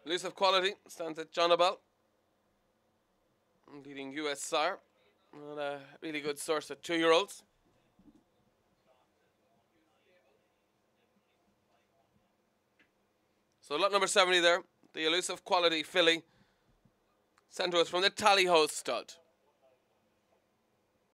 Elusive Quality stands at Jonabel, leading US sire. And a really good source of 2-year-olds. So lot number 70 there, the Elusive Quality filly, sent to us from the Tally Ho stud.